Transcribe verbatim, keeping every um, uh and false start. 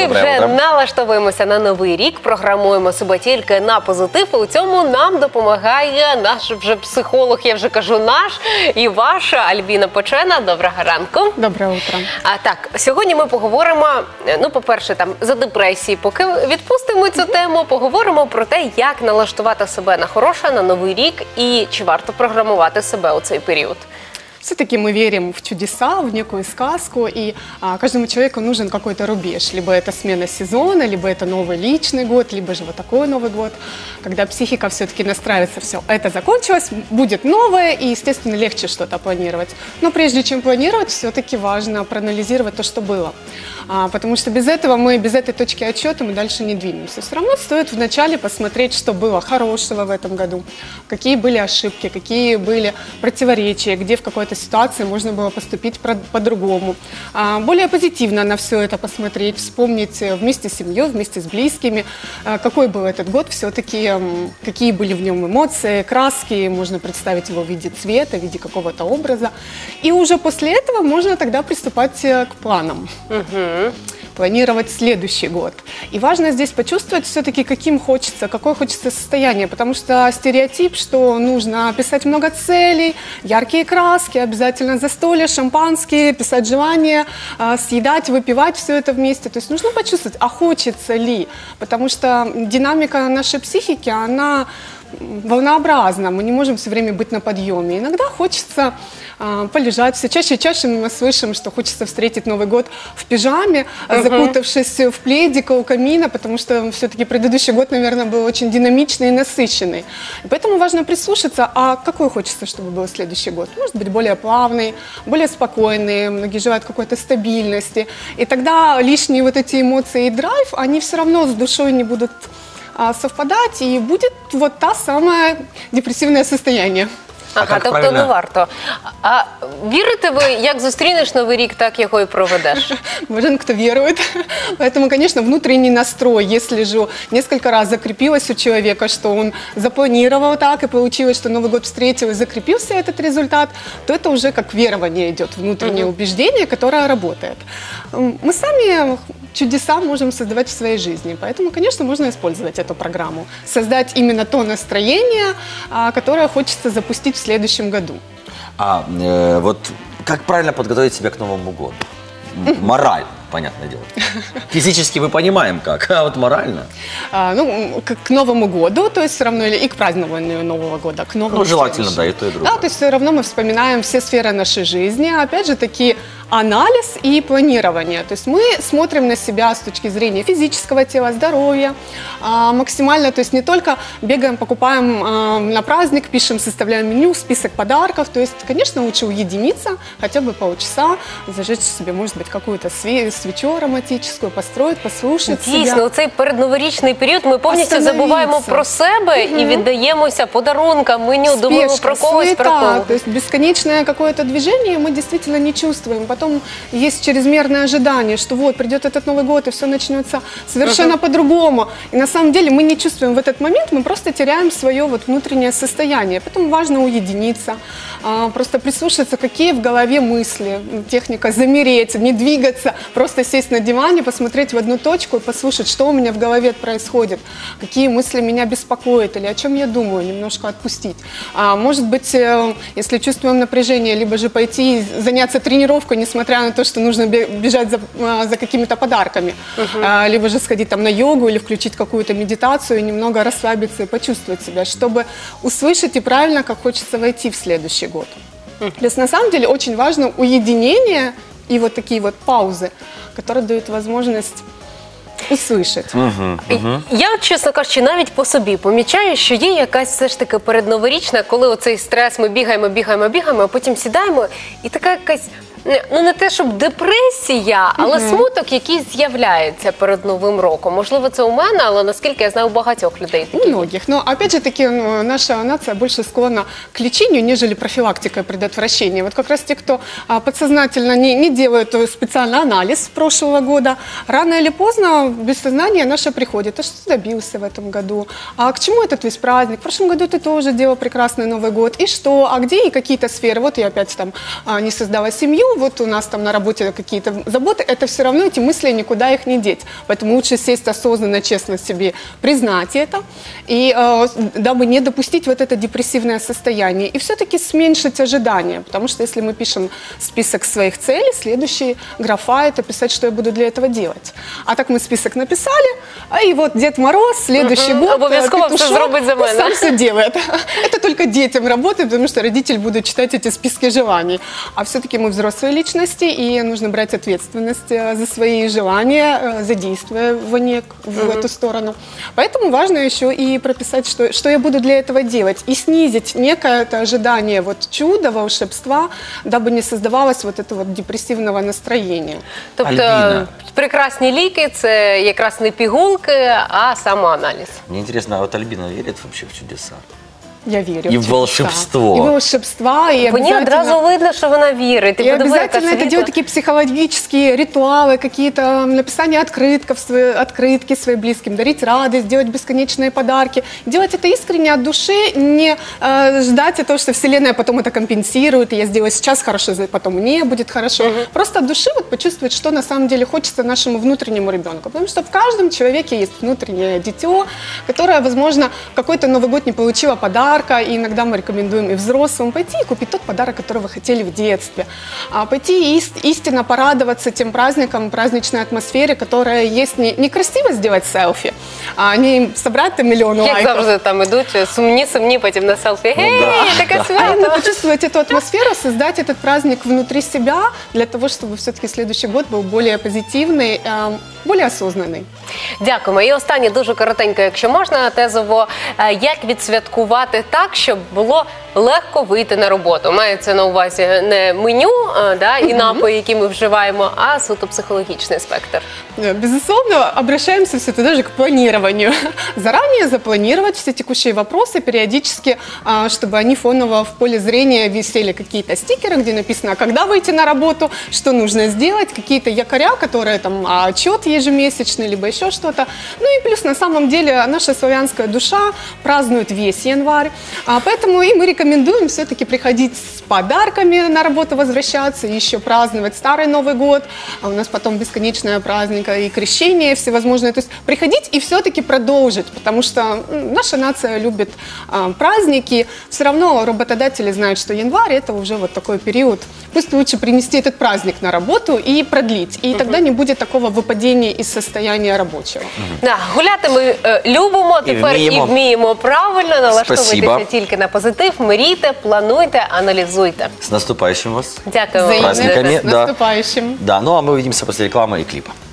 Ми Доброе вже утро. налаштовуємося на новий рік, програмуємо себе тільки на позитив, і у цьому нам допомагає наш вже психолог, я вже кажу наш, і ваша Альбіна Почена. Доброго ранку. Доброе утро. А так, сьогодні ми поговоримо, ну, по-перше, там, за депресії, поки відпустимо цю тему, поговоримо про те, як налаштувати себе на хороше, на новий рік, і чи варто програмувати себе у цей період. Все-таки мы верим в чудеса, в некую сказку, и а, каждому человеку нужен какой-то рубеж. Либо это смена сезона, либо это новый личный год, либо же вот такой Новый год, когда психика все-таки настраивается, все, это закончилось, будет новое, и, естественно, легче что-то планировать. Но прежде чем планировать, все-таки важно проанализировать то, что было. А, потому что без этого мы, без этой точки отсчета мы дальше не двинемся. Все равно стоит вначале посмотреть, что было хорошего в этом году, какие были ошибки, какие были противоречия, где в какой-то ситуации можно было поступить по-другому. А, более позитивно на все это посмотреть, вспомнить вместе с семьей, вместе с близкими, а, какой был этот год все-таки, какие были в нем эмоции, краски, можно представить его в виде цвета, в виде какого-то образа. И уже после этого можно тогда приступать к планам. Угу. Планировать следующий год. И важно здесь почувствовать все-таки, каким хочется, какое хочется состояние, потому что стереотип, что нужно писать много целей, яркие краски, обязательно застолье, шампанские, писать желания, съедать, выпивать все это вместе. То есть нужно почувствовать, а хочется ли, потому что динамика нашей психики, она волнообразна, мы не можем все время быть на подъеме. Иногда хочется а, полежать. Все чаще и чаще мы слышим, что хочется встретить Новый год в пижаме, uh-huh. закутавшись в пледик у камина, потому что все-таки предыдущий год, наверное, был очень динамичный и насыщенный. И поэтому важно прислушаться, а какой хочется, чтобы был следующий год. Может быть, более плавный, более спокойный, многие желают какой-то стабильности. И тогда лишние вот эти эмоции и драйв, они все равно с душой не будут совпадать, и будет вот та самое депрессивное состояние. Ага, тобто правильно? Не варто. А вірите ви, як зустрінеш Новий рік, так його і проведеш? Блин, кто верует. Поэтому, конечно, внутренний настрой, если же несколько раз закрепилось у человека, что он запланировал так, и получилось, что Новый год встретил и закрепился этот результат, то это уже как верование идет, внутреннее угу. убеждение, которое работает. Мы сами чудеса можем создавать в своей жизни, поэтому, конечно, можно использовать эту программу. Создать именно то настроение, которое хочется запустить в следующем году. А э, вот как правильно подготовить себя к Новому году? Морально, понятное дело. Физически мы понимаем как, а вот морально? А, ну, к, к Новому году, то есть все равно, или и к празднованию Нового года, к новому. Ну, желательно, да, и то, и другое. Да, то есть все равно мы вспоминаем все сферы нашей жизни, опять же, таки анализ и планирование. То есть мы смотрим на себя с точки зрения физического тела, здоровья, а, максимально, то есть не только бегаем, покупаем а, на праздник, пишем, составляем меню, список подарков. То есть, конечно, лучше уединиться, хотя бы полчаса, зажечь себе, может быть, какую-то свечу ароматическую, построить, послушать Дійсно, себя. у цей передноворічний період ми повністю забуваємо про себе угу. і віддаємося подарункам, меню, думаємо про когось, суета, про кого. То есть бесконечное какое-то движение мы действительно не чувствуем. Потом есть чрезмерное ожидание, что вот придет этот Новый год, и все начнется совершенно uh-huh. по-другому. И на самом деле мы не чувствуем в этот момент, мы просто теряем свое вот внутреннее состояние. Поэтому важно уединиться, просто прислушаться, какие в голове мысли. Техника замереть, не двигаться, просто сесть на диване, посмотреть в одну точку и послушать, что у меня в голове происходит, какие мысли меня беспокоят или о чем я думаю, немножко отпустить. А может быть, если чувствуем напряжение, либо же пойти заняться тренировкой, несмотря на то, что нужно бежать за, за какими-то подарками, uh-huh. а, либо же сходить там на йогу или включить какую-то медитацию и немного расслабиться и почувствовать себя, чтобы услышать и правильно, как хочется войти в следующий год. Uh-huh. То есть на самом деле очень важно уединение и вот такие вот паузы, которые дают возможность услышать. Угу, угу. Я, чесно кажучи, навіть по собі помічаю, що є якась все ж таки передноворічна, коли оцей стрес, ми бігаємо, бігаємо, бігаємо, а потім сідаємо, і така якась, ну не те, щоб депресія, але угу. смуток якийсь з'являється перед Новим роком. Можливо, це у мене, але наскільки я знаю, у багатьох людей. У многих. Но опять же таки, ну, наша нация больше склонна к лечению, нежели профилактика и предотвращение. Вот как раз те, кто а, подсознательно не, не делают специальный анализ прошлого года, рано или поздно бессознание наше приходит. А что ты добился в этом году? А к чему этот весь праздник? В прошлом году ты тоже делал прекрасный Новый год. И что? А где и какие-то сферы? Вот я опять там а, не создала семью, ну вот у нас там на работе какие-то заботы, это все равно эти мысли, никуда их не деть. Поэтому лучше сесть осознанно, честно себе признать это, и э, дабы не допустить вот это депрессивное состояние. И все-таки сменьшить ожидания, потому что если мы пишем список своих целей, следующий графа – это писать, что я буду для этого делать. А так мы список написали, а и вот Дед Мороз, следующий Мгм. год, Обов'язково все петушок, зробить за мене. сам все делает. Это только детям работает, потому что родитель будет читать эти списки желаний. А все-таки мы взрослые личности, и нужно брать ответственность э, за свои желания, э, задействование в эту сторону. Поэтому важно еще и прописать, что, что я буду для этого делать, и снизить некое это ожидание вот чуда, волшебства, дабы не создавалось вот этого вот депрессивного настроения. Тобто Альбіна. прекрасні ліки це якраз не пігулки, а самоаналіз. Мне интересно, а вот Альбина верит вообще в чудеса? Я верю. И в в чудеса. волшебство. И в волшебство, и Мені обязательно- одразу видно, що вона вірить. Ти И подиви, яка обязательно это світла. делать такие психологические ритуалы, какие-то м, написание открытков, свои, открытки своим близким, дарить радость, делать бесконечные подарки. Делать это искренне от души, не э, ждать от того, что Вселенная потом это компенсирует, и я сделаю сейчас хорошо, за- потом мне будет хорошо. Просто от души вот почувствовать, что на самом деле хочется нашему внутреннему ребенку. Потому что в каждом человеке есть внутреннее дитё, которое, возможно, в какой-то Новый год не получило подарка, и иногда мы рекомендуем и взрослым пойти и купить тот подарок, который вы хотели в детстве. А пойти и ис- истинно порадоваться тем праздникам, праздничной атмосфере, которая есть. Не, не красиво сделать селфи, а не собрать там миллион Як лайков. завжди там ідуть сумні, сумні, потім на селфі. Гей, да. таке А именно свято. почувствовать эту атмосферу, создать этот праздник внутри себя, для того, чтобы все-таки следующий год был более позитивный, э, более осознанный. Дякуємо. І останнє дуже коротенько, якщо можна, тезово. Е, Як відсвяткувати так, щоб було легко вийти на роботу? Мається на увазі не меню е, да, і напої, які ми вживаємо, а суто психологічний спектр. Э, Безусловно, обращаемся все-таки даже к планированию. Заранее запланировать все текущие вопросы, периодически, а, чтобы они фоново в поле зрения висели какие-то стикеры, где написано, когда выйти на работу, что нужно сделать, какие-то якоря, которые там, а, отчет ежемесячный, либо еще что-то. Ну и плюс, на самом деле, наша славянская душа празднует весь январь, а, поэтому и мы рекомендуем все-таки приходить с подарками на работу, возвращаться, еще праздновать Старый Новый год, а у нас потом бесконечная праздника и крещение всевозможные. То есть приходить и все-таки продолжить, потому что м, наша нация любит а, праздники. Все равно работодатели знают, что январь это уже вот такой период. Пусть лучше принести этот праздник на работу и продлить. И тогда не будет такого выпадения из состояния рабочего. Да, гуляти ми е, любимо, І тепер і вміємо. вміємо правильно, налаштовуйтеся Спасибо. тільки на позитив, мрійте, плануйте, аналізуйте. С наступающим вас. Дякую вам. Взаимно. Праздниками, С да. наступающим. Да, ну а мы увидимся после рекламы и клипа.